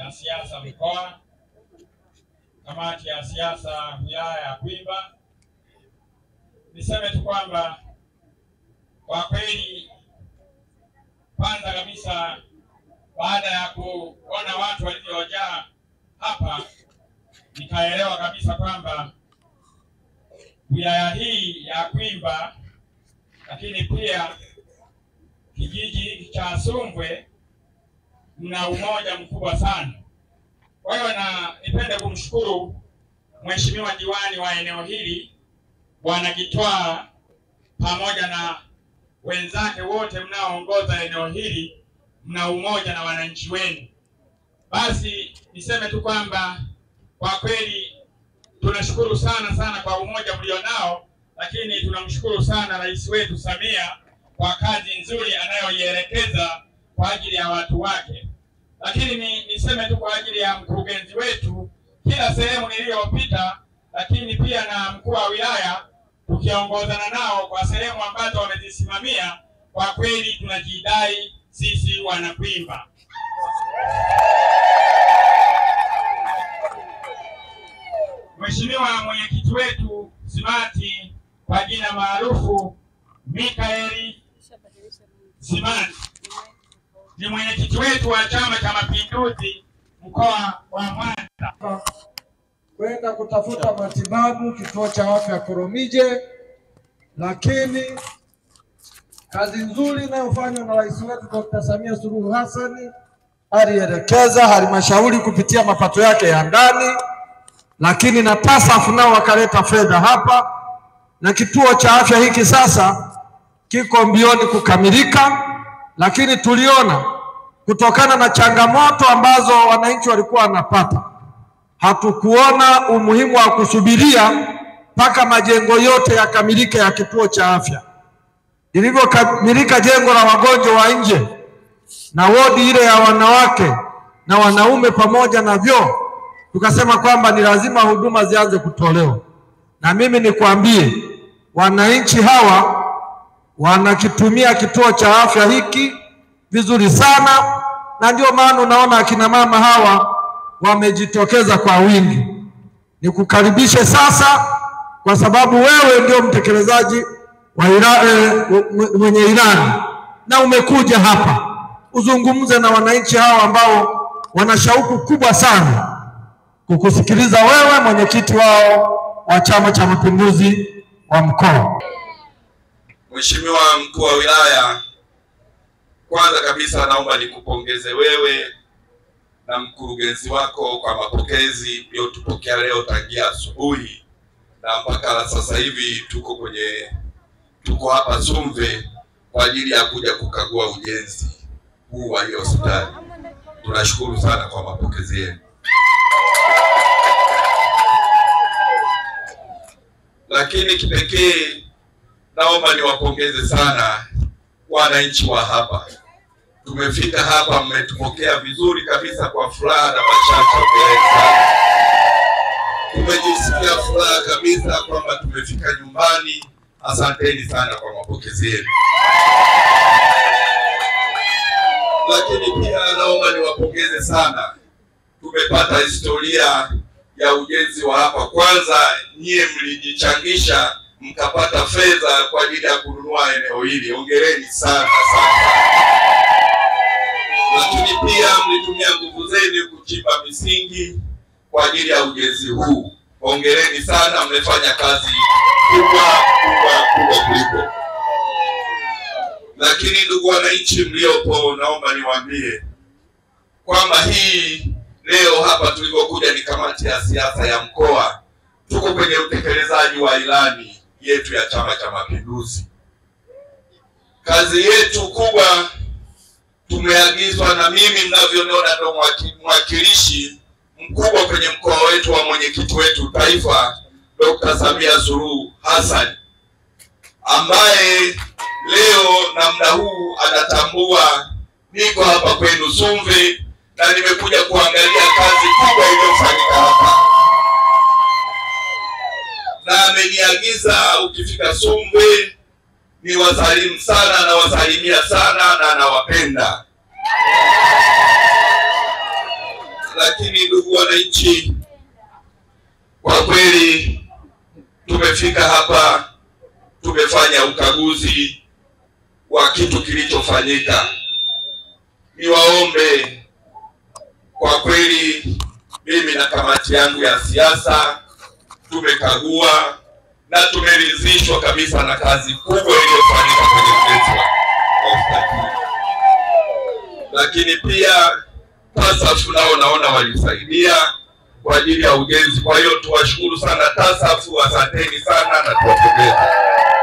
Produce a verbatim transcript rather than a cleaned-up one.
ya siasa mkoa, kamati ya siasa wilaya ya Kwimba. Niseme tu kwamba kwa kweli, kwanza kabisa, baada ya kuona watu waliojaa hapa, nikaelewa kabisa kwamba wilaya hii ya Kwimba, lakini pia kijiji cha Sumve, mna umoja mkubwa sana. Kwa hiyo na nipende kumshukuru Mheshimiwa diwani wa eneo hili Bwana Gitwaa pamoja na wenzake wote mnaoongoza eneo hili, mna umoja na wananchi wenu. Basi niseme tu kwamba kwa kweli tunashukuru sana sana kwa umoja mlionao, lakini tunamshukuru sana rais wetu Samia kwa kazi nzuri anayoielekeza kwa ajili ya watu wake. Lakini ni, niseme tu kwa ajili ya mkurugenzi wetu, kila sehemu niliyopita, lakini pia na mkuu wa wilaya, tukiongozana nao kwa sehemu ambazo wamezisimamia, kwa kweli tunajidai sisi wana Kwimba. Mheshimiwa mwenyekiti wetu Simati, kwa jina maarufu Mikaeli Simati, ni mwenyekiti wetu wa Chama cha Mapinduzi mkoa wa Mwanza, kwenda kutafuta matibabu kituo cha afya Koromije. Lakini kazi nzuri inayofanywa na rais wetu Dokta Samia Suluhu Hassan, alielekeza halmashauri kupitia mapato yake ya ndani, lakini na TASAF nao wakaleta fedha hapa, na kituo cha afya hiki sasa kiko mbioni kukamilika. Lakini tuliona kutokana na changamoto ambazo wananchi walikuwa wanapata, hatukuona umuhimu wa kusubiria mpaka majengo yote yakamilike ya kituo cha afya. Ilivyokamilika jengo la wagonjwa wa nje na wodi ile ya wanawake na wanaume pamoja na vyoo, tukasema kwamba ni lazima huduma zianze kutolewa. Na mimi nikwambie, wananchi hawa wanakitumia kituo cha afya hiki vizuri sana, na ndio maana unaona akina mama hawa wamejitokeza kwa wingi. Nikukaribishe sasa, kwa sababu wewe ndio mtekelezaji wa ilani, mwenye ilani, na umekuja hapa uzungumze na wananchi hawa ambao wana shauku kubwa sana kukusikiliza wewe, mwenyekiti wao wa Chama cha Mapinduzi wa mkoa. Mheshimiwa mkuu wa wilaya, kwanza kabisa naomba nikupongeze wewe na mkurugenzi wako kwa mapokezi mliotupokea leo tangia asubuhi na mpaka sasa hivi tuko kwenye tuko hapa Sumve kwa ajili ya kuja kukagua ujenzi huu wa hiyo hospitali. Tunashukuru sana kwa mapokezi yenu. Lakini kipekee naomba niwapongeze sana wananchi wa hapa. Tumefika hapa, mmetupokea vizuri kabisa, kwa furaha na bashasha. Tumejisikia furaha kabisa kwamba tumefika nyumbani. Asanteni sana kwa mapokezi yenu. Lakini pia naomba niwapongeze sana, tumepata historia ya ujenzi wa hapa. Kwanza nyie mlijichangisha mkapata fedha kwa ajili ya kununua eneo hili, hongereni sana sana. Lakini pia mlitumia nguvu zenu kuchimba misingi kwa ajili ya ujenzi huu, hongereni sana, mmefanya kazi kubwa kubwa kubwa kuliko. Lakini ndugu wananchi mliopo, naomba niwaambie kwamba hii leo hapa tulivyokuja ni kamati ya siasa ya mkoa, tuko kwenye utekelezaji wa ilani yetu ya Chama cha Mapinduzi. Kazi yetu kubwa, tumeagizwa na mimi mnavyoona ndo mwakilishi mkubwa kwenye mkoa wetu wa mwenyekiti wetu taifa Dokta Samia Suluhu Hassan, ambaye leo na muda huu anatambua niko hapa kwenu Sumve na nimekuja kuangalia kazi kubwa iliyofanyika hapa. Na ameniagiza ukifika Sumve ni wasalimu sana na wasalimia sana na nawapenda. lakini ndugu wananchi, kwa kweli tumefika hapa, tumefanya ukaguzi wa kitu kilichofanyika. Niwaombe kwa kweli, mimi na kamati yangu ya siasa tumekagua na tumeridhishwa kabisa na kazi kubwa iliyofanyika kwenye ujenzi wa usajili. Lakini pia TASAF nao naona walisaidia kwa ajili ya ujenzi. Kwa hiyo tuwashukuru sana TASAF, asanteni sana na tuwapongeze.